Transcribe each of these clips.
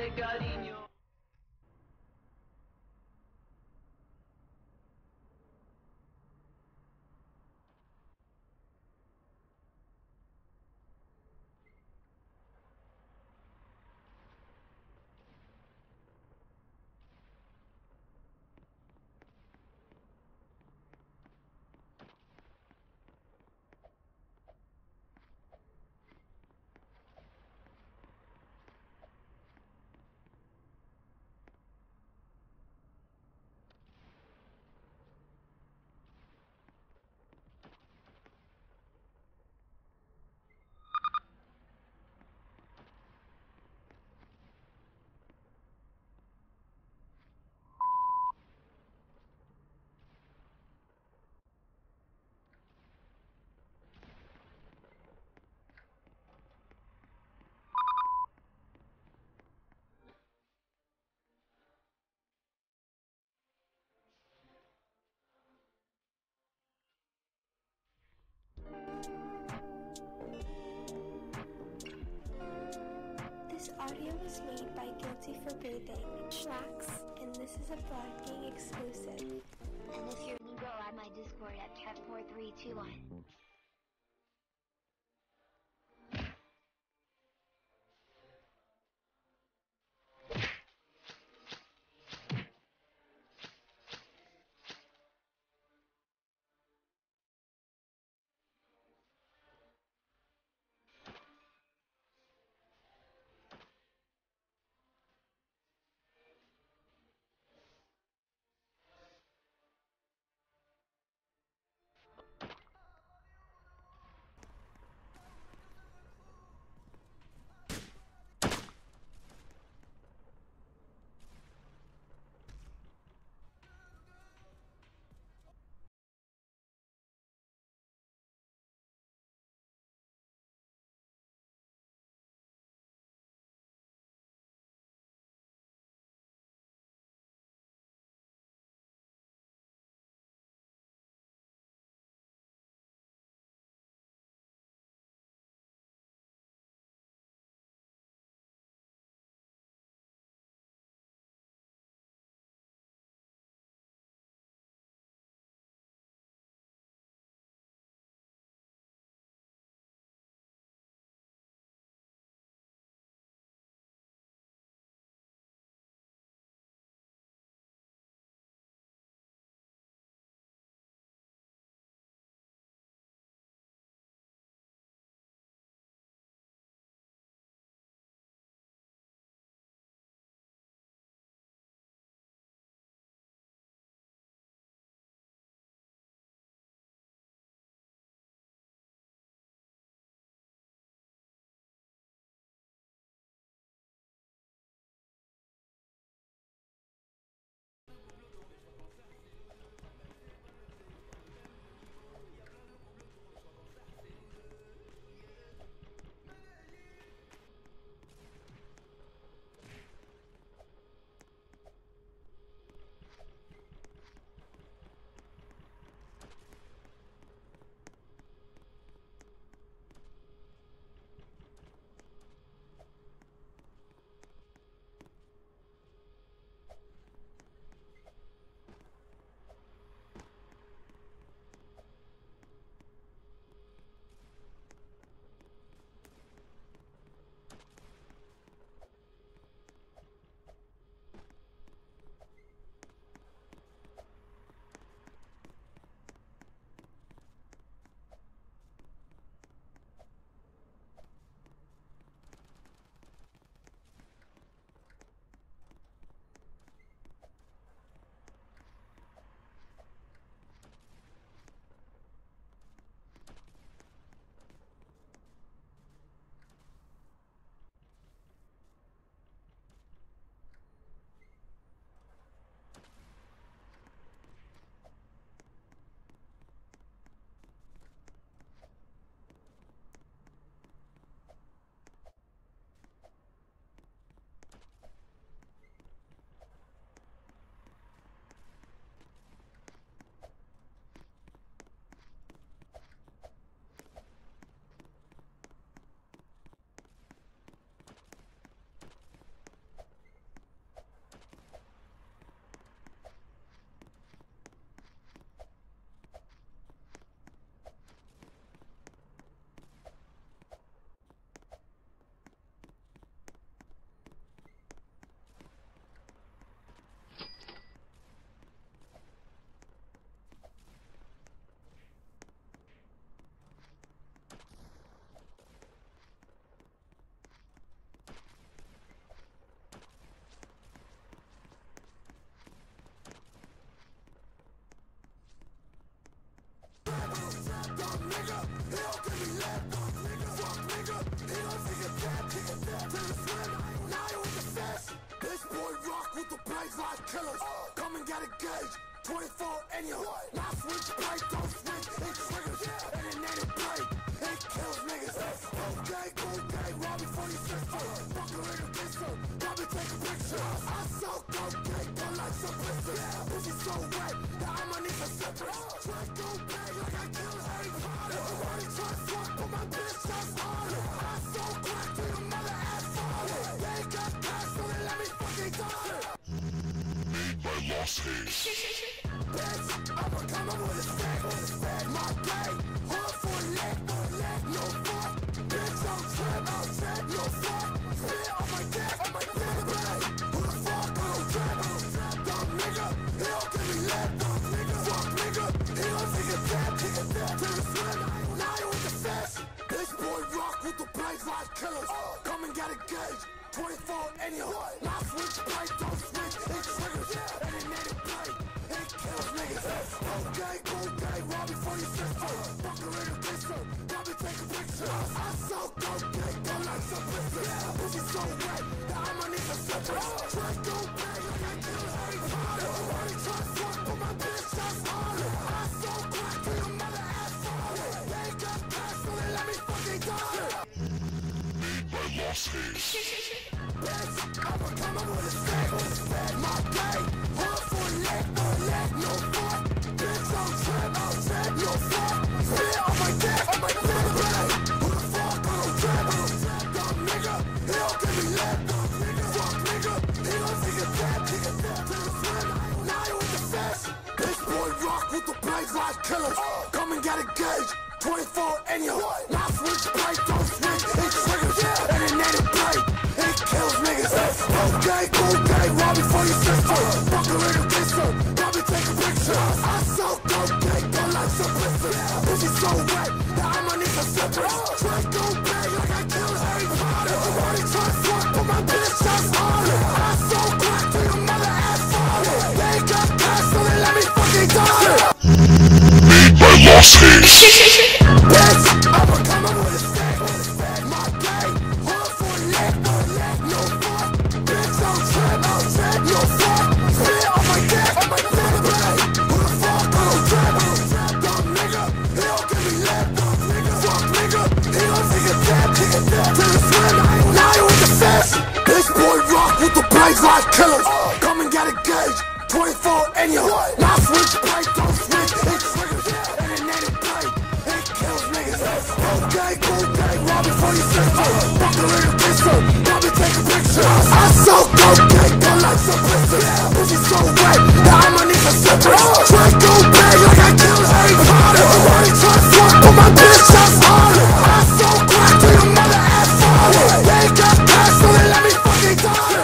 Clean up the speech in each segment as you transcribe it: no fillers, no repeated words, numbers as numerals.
cariño. This audio was made by Guilty for Breathing, Max, and this is a Blood Gang exclusive. And if you're new, go add my Discord at cat4321. Now you with the fish. This boy rock with the blaze like killers. Come and get a gauge. 24 in you. Now switch plate, don't switch. It triggers. And a native blade. It kills niggas. Okay, cool day. Rob me for your sister. Fucker in a pistol. Let me take a picture. I so cocaine, but like some blister. Pussy so wet that I'ma need some slippers. Try go bang like I killed Harry Potter. Everybody try to fuck, but my bitch just harder. I so crack to your mother ass father. They got cash, so they let me fucking die. Made by Lost Haze. Bitch, I'ma come up with a stack. My day, hard for a leg, no fuck. Bitch, don't trip, no fuck. Spit on my dick, who the fuck, I don't trip. Dumb nigga, he don't give me lip. Fuck nigga, he don't take a dab. To the swim, now you with the fish. This boy rock with the blaze like killers. Come and get a gauge, 24 in you. Now switch plate, don't switch, it triggers. And a native blade. It kills niggas. Okay, cool day, rob me for your sister. Fucker in a pistol, let me take a picture. I so cocaine, but like some blister. Pussy so wet that I'ma need some slippers. Try go bang like I killed Harry Potter. Everybody try to fuck, but my bitch just harder. I so crack to your mother ass father. They got cash, so they let me fucking die. Made by Lost Haze. Bitch, I'ma come up with a stack. My day, hard for a leg, no fuck. Bitch, don't trip, no fuck. Spit on my dick, who the fuck, I don't trip. Dumb nigga, he don't give me lip. Fuck nigga, he don't take a dab. To the swim, now you with the fish. This boy rock with the blaze like killers. Come and get a gauge, 24 in you. Now switch plate, don't switch, it triggers. And a native blade. It kills niggas. Okay, cool day, rob me for your sister. Fucker in a pistol, let me take a picture. I so cocaine, but like some blister. Pussy so wet that I'ma need some slippers. Try go bang like I killed Harry Potter. Everybody try to fuck, but my bitch just harder. I so crack to your mother ass father. They got cash, so they let me fucking die. Made by Lost Haze. Bitch, I'ma come up with a stack. My day, hard for a leg, no fuck. Bitch, don't trip, no fuck. Spit on my dick, who the fuck, I don't trip. Dumb nigga, he don't give me lip. Fuck nigga, he don't take a dab. To the swim, now you with the fish. This boy rock with the blaze like killers. Come and get a gauge, 24 in you. Now switch plate, don't switch, it triggers. And a native blade, it kills niggas. Okay, cool day, rob me for your sister. Fucker in a pistol, let me take a picture. I so cocaine, but like some blister. Pussy so wet that I'ma need some slippers. Try go bang like I killed Harry Potter. Everybody try to fuck, but my bitch just harder. I so crack to your mother ass father. They got cash, so they let me fucking die.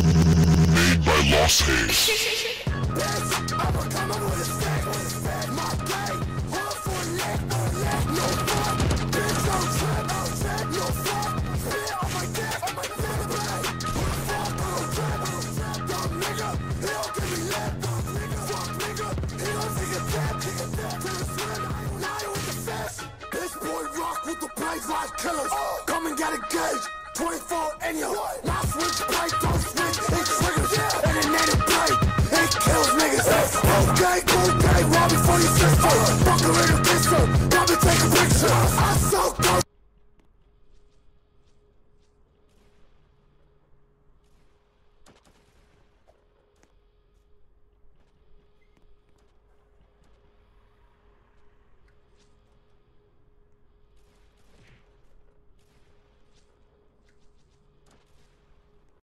Made by Lost Haze. Bitch, I'ma come up with a stack. My day, hard for a leg, no fuck. Bitch, don't trip, no fuck. Spit on my dick, who the fuck, I don't trip. Dumb nigga, he don't give me lip. Fuck nigga, he don't take a dab. To the swim, now you with the fish. This boy rock with the blaze like killers. Come and get a gauge, 24 in you. Now switch plate, don't switch, it triggers. And a native blade, it kills niggas. Okay, cool day, rob me for your sister.